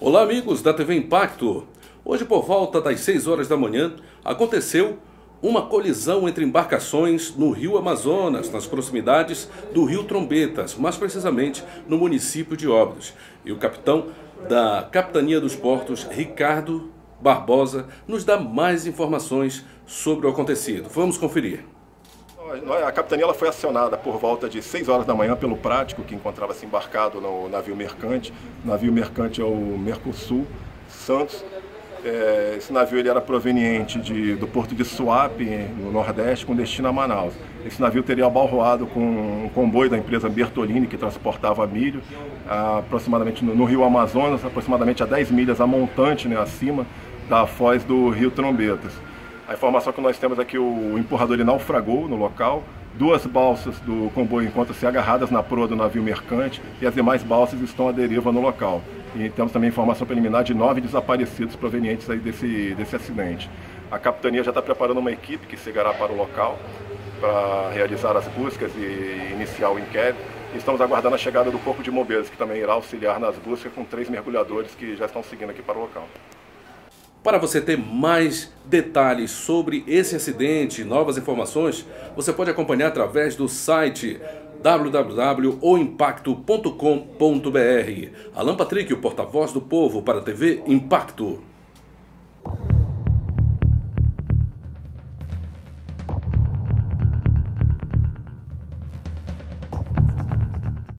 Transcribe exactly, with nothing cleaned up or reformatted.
Olá amigos da T V Impacto. Hoje por volta das seis horas da manhã aconteceu uma colisão entre embarcações no rio Amazonas, nas proximidades do rio Trombetas, mais precisamente no município de Óbidos. E o capitão da Capitania dos Portos, Ricardo Barbosa, nos dá mais informações sobre o acontecido. Vamos conferir. A capitania ela foi acionada por volta de seis horas da manhã pelo Prático, que encontrava-se embarcado no navio mercante. O navio mercante é o Mercosul Santos. É, esse navio ele era proveniente de, do porto de Suape, no Nordeste, com destino a Manaus. Esse navio teria abalroado com um comboio da empresa Bertolini, que transportava milho, aproximadamente no, no rio Amazonas, aproximadamente a dez milhas a montante, né, acima da foz do rio Trombetas. A informação que nós temos é que o empurrador ele naufragou no local, duas balsas do comboio encontram-se agarradas na proa do navio mercante e as demais balsas estão à deriva no local. E temos também informação preliminar de nove desaparecidos provenientes aí desse, desse acidente. A capitania já está preparando uma equipe que chegará para o local para realizar as buscas e iniciar o inquérito. E estamos aguardando a chegada do Corpo de Bombeiros, que também irá auxiliar nas buscas com três mergulhadores que já estão seguindo aqui para o local. Para você ter mais detalhes sobre esse acidente, novas informações, você pode acompanhar através do site w w w ponto o impacto ponto com ponto br. Alan Patrick, o porta-voz do povo para a T V Impacto.